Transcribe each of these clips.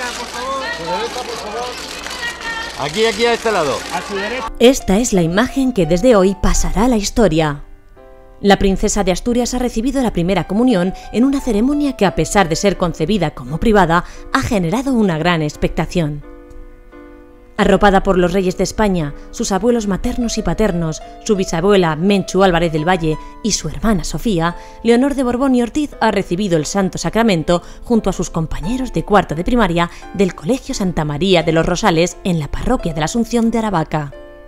Aquí, a este lado. Esta es la imagen que desde hoy pasará a la historia. La princesa de Asturias ha recibido la primera comunión en una ceremonia que, a pesar de ser concebida como privada, ha generado una gran expectación. Arropada por los reyes de España, sus abuelos maternos y paternos, su bisabuela Menchu Álvarez del Valle y su hermana Sofía, Leonor de Borbón y Ortiz ha recibido el Santo Sacramento junto a sus compañeros de cuarto de primaria del Colegio Santa María de los Rosales en la parroquia de la Asunción de Aravaca.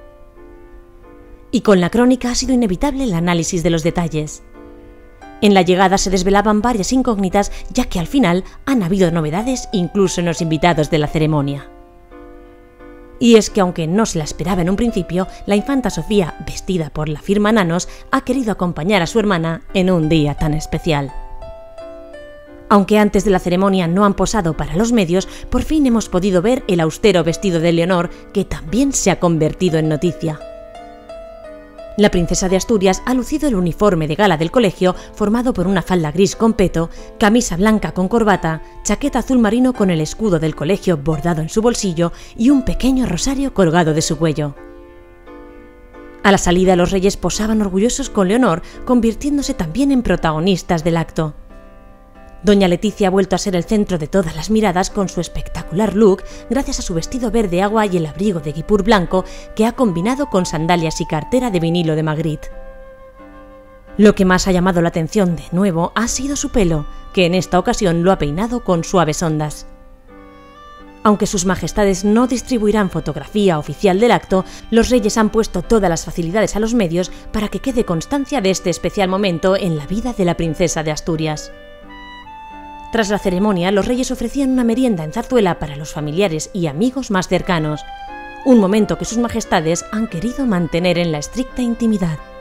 Y con la crónica ha sido inevitable el análisis de los detalles. En la llegada se desvelaban varias incógnitas, ya que al final han habido novedades incluso en los invitados de la ceremonia. Y es que aunque no se la esperaba en un principio, la infanta Sofía, vestida por la firma Nanos, ha querido acompañar a su hermana en un día tan especial. Aunque antes de la ceremonia no han posado para los medios, por fin hemos podido ver el austero vestido de Leonor, que también se ha convertido en noticia. La princesa de Asturias ha lucido el uniforme de gala del colegio, formado por una falda gris con peto, camisa blanca con corbata, chaqueta azul marino con el escudo del colegio bordado en su bolsillo y un pequeño rosario colgado de su cuello. A la salida, los reyes posaban orgullosos con Leonor, convirtiéndose también en protagonistas del acto. Doña Leticia ha vuelto a ser el centro de todas las miradas con su espectacular look, gracias a su vestido verde agua y el abrigo de guipur blanco que ha combinado con sandalias y cartera de vinilo de Magritte. Lo que más ha llamado la atención de nuevo ha sido su pelo, que en esta ocasión lo ha peinado con suaves ondas. Aunque sus majestades no distribuirán fotografía oficial del acto, los reyes han puesto todas las facilidades a los medios para que quede constancia de este especial momento en la vida de la princesa de Asturias. Tras la ceremonia, los reyes ofrecían una merienda en Zarzuela para los familiares y amigos más cercanos, un momento que sus majestades han querido mantener en la estricta intimidad.